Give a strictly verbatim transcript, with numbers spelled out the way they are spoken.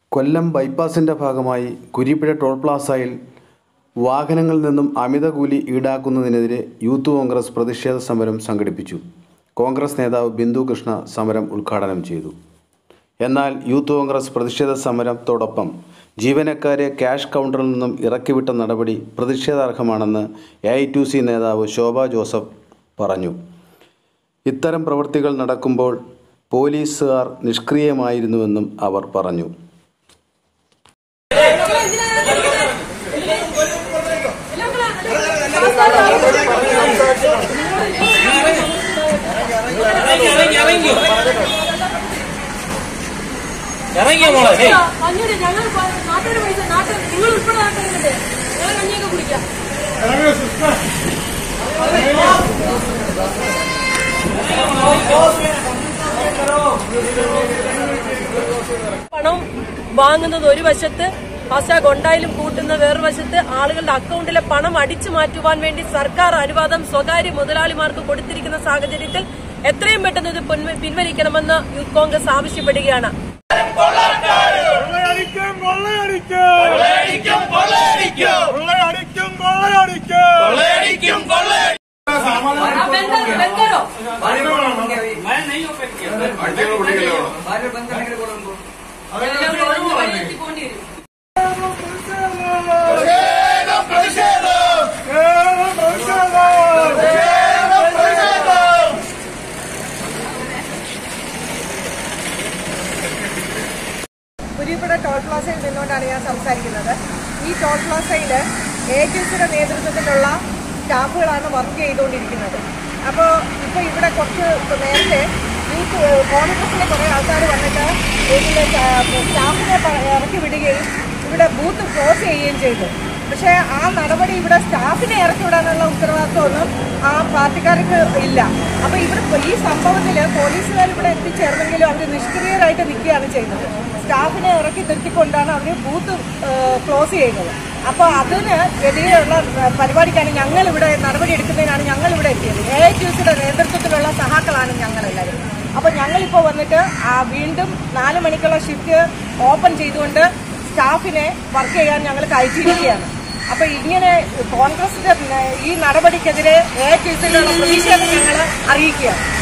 കൊല്ലം ബൈപ്പാസിൻ്റെ ഭാഗമായി കുരിപ്പുഴ ടോൾ പ്ലാസയിൽ വാഹനങ്ങളിൽ നിന്നും അമിത കൂലി ഈടാക്കുന്നതിനെതിരെ യൂത്ത് കോൺഗ്രസ് പ്രതിഷേധ സമരം സംഘടിപ്പിച്ചു. കോൺഗ്രസ് നേതാവ് ബിന്ദു കൃഷ്ണ സമരം ഉദ്ഘാടനം ചെയ്തു. എന്നാൽ യൂത്ത് കോൺഗ്രസ് പ്രതിഷേധ സമരത്തോടൊപ്പം ജീവനക്കാരെ ക്യാഷ് കൗണ്ടറിൽ നിന്നും ഇറക്കിവിട്ട നടപടി പ്രതിഷേധാർഹമാണെന്ന് എ ഐ ടു സി നേതാവ് ശോഭ ജോസഫ് പറഞ്ഞു. ഇത്തരം പ്രവൃത്തികൾ നടക്കുമ്പോൾ പോലീസുകാർ നിഷ്ക്രിയമായിരുന്നുവെന്നും അവർ പറഞ്ഞു. പണം വാങ്ങുന്നത് ഒരു വശത്ത്, ഫാസ്ടാഗ് ഉണ്ടായാലും കൂട്ടുന്ന വേറൊരു വശത്ത് ആളുകളുടെ അക്കൗണ്ടിലെ പണം അടിച്ചു മാറ്റുവാൻ വേണ്ടി സർക്കാർ അനുവാദം സ്വകാര്യ മുതലാളിമാർക്ക് കൊടുത്തിരിക്കുന്ന സാഹചര്യത്തിൽ എത്രയും പെട്ടെന്ന് ഇത് പിൻവലിക്കണമെന്ന് യൂത്ത് കോൺഗ്രസ് ആവശ്യപ്പെടുകയാണ്. കുരിപ്പുഴ ടോൾ പ്ലാസയിൽ നിന്നുകൊണ്ടാണ് ഞാൻ സംസാരിക്കുന്നത്. ഈ ടോൾ പ്ലാസയിൽ എ ടി സിയുടെ നേതൃത്വത്തിലുള്ള സ്റ്റാഫുകളാണ് വർക്ക് ചെയ്തുകൊണ്ടിരിക്കുന്നത്. അപ്പോൾ ഇപ്പോൾ ഇവിടെ കുറച്ച് നേരത്തെ ഈ കോൺഗ്രസിലെ കുറേ ആൾക്കാർ വന്നിട്ട് ഇതിൻ്റെ സ്റ്റാഫിനെ ഇറക്കി വിടുകയും ഇവിടെ ബൂത്ത് ക്ലോസ് ചെയ്യുകയും ചെയ്തു. പക്ഷേ ആ നടപടി ഇവിടെ സ്റ്റാഫിനെ ഇറക്കി വിടാനുള്ള ഉത്തരവാദിത്വമൊന്നും ആ പാർട്ടിക്കാർക്ക് ഇല്ല. അപ്പോൾ ഇവിടെ ഈ സംഭവത്തിൽ പോലീസുകാർ ഇവിടെ എത്തിച്ചേർന്നെങ്കിലും അവർ നിഷ്ക്രിയരായിട്ട് നിൽക്കുകയാണ് ചെയ്യുന്നത്. സ്റ്റാഫിനെ ഇറക്കി നിർത്തിക്കൊണ്ടാണ് അവർ ബൂത്ത് ക്ലോസ് ചെയ്യുന്നത്. അപ്പോൾ അതിന് എതിരെയുള്ള പരിപാടിക്കാണ് ഞങ്ങളിവിടെ നടപടി എടുക്കുന്നതിനാണ് ഞങ്ങളിവിടെ എത്തിയത്. എ ഐ ടി സിയുടെ നേതൃത്വത്തിലുള്ള സഹാക്കളാണ് ഞങ്ങളെല്ലാവരും. അപ്പോൾ ഞങ്ങളിപ്പോൾ വന്നിട്ട് ആ വീണ്ടും നാല് മണിക്കുള്ള ഷിഫ്റ്റ് ഓപ്പൺ ചെയ്തുകൊണ്ട് സ്റ്റാഫിനെ വർക്ക് ചെയ്യാൻ ഞങ്ങൾ കയറ്റിയിരിക്കുകയാണ്. അപ്പോൾ ഇങ്ങനെ കോൺഗ്രസിന്റെ ഈ നടപടിക്കെതിരെ എ ഐ ടി സിയിലുള്ള പ്രതിഷേധം ഞങ്ങൾ അറിയിക്കുകയാണ്.